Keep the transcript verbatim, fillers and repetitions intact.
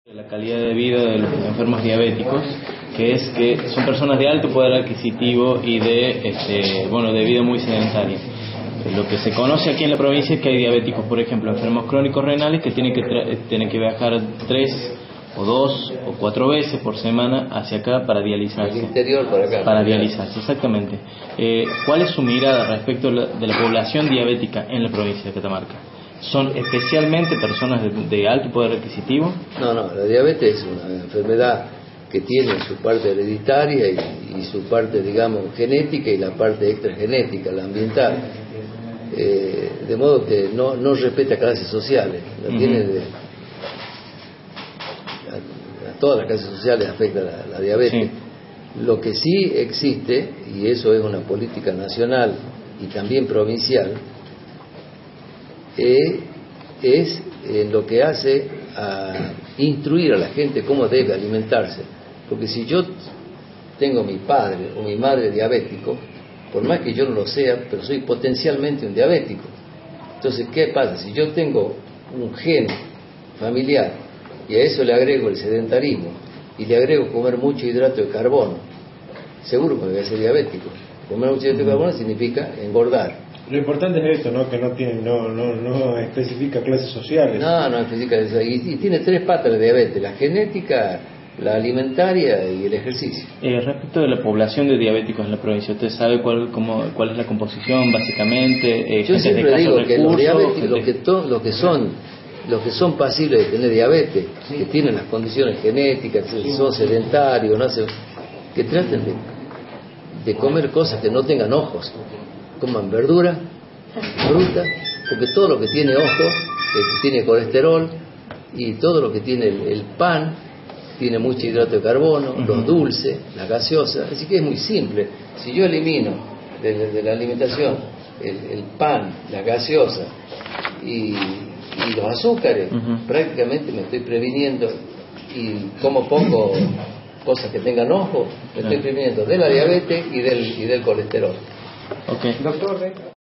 La calidad de vida de los enfermos diabéticos, que es que son personas de alto poder adquisitivo y de este, bueno, de vida muy sedentaria. Lo que se conoce aquí en la provincia es que hay diabéticos, por ejemplo, enfermos crónicos renales que tienen que tra- tienen que viajar tres o dos o cuatro veces por semana hacia acá para dializarse. Del interior para acá. Para dializarse, exactamente. Eh, ¿Cuál es su mirada respecto de la, de la población diabética en la provincia de Catamarca? ¿Son especialmente personas de, de alto poder adquisitivo? No, no, la diabetes es una enfermedad que tiene su parte hereditaria y, y su parte, digamos, genética y la parte extragenética, la ambiental. Eh, de modo que no, no respeta clases sociales, la uh-huh. tiene de, a, a todas las clases sociales afecta la, la diabetes. Sí. Lo que sí existe, y eso es una política nacional y también provincial, Eh, es eh, lo que hace a instruir a la gente cómo debe alimentarse, porque si yo tengo mi padre o mi madre diabético, por más que yo no lo sea, pero soy potencialmente un diabético. Entonces, ¿qué pasa? Si yo tengo un gen familiar y a eso le agrego el sedentarismo y le agrego comer mucho hidrato de carbono, seguro que voy a ser diabético. Comer mucho hidrato de carbono significa engordar. Lo importante es esto, ¿no? Que no tiene, no, no, no especifica clases sociales. No, no especifica eso. Y, y tiene tres patas la diabetes: la genética, la alimentaria y el ejercicio. Eh, respecto de la población de diabéticos en la provincia, ¿usted sabe cuál, cómo, cuál es la composición básicamente? Eh, Yo siempre de digo recursos, que los diabéticos, de... los que, to, los que son los que son pasibles de tener diabetes, sí. que tienen las condiciones genéticas, que son sedentarios, no sé, que traten de, de comer cosas que no tengan ojos. Coman verdura, fruta, porque todo lo que tiene ojo eh, tiene colesterol, y todo lo que tiene el, el pan tiene mucho hidrato de carbono, uh-huh. los dulces, la gaseosa. Así que es muy simple. Si yo elimino de, de, de la alimentación el, el pan, la gaseosa y, y los azúcares, uh-huh. prácticamente me estoy previniendo, y como pongo cosas que tengan ojo, me estoy previniendo de la diabetes y del, y del colesterol. Okay. Doctor,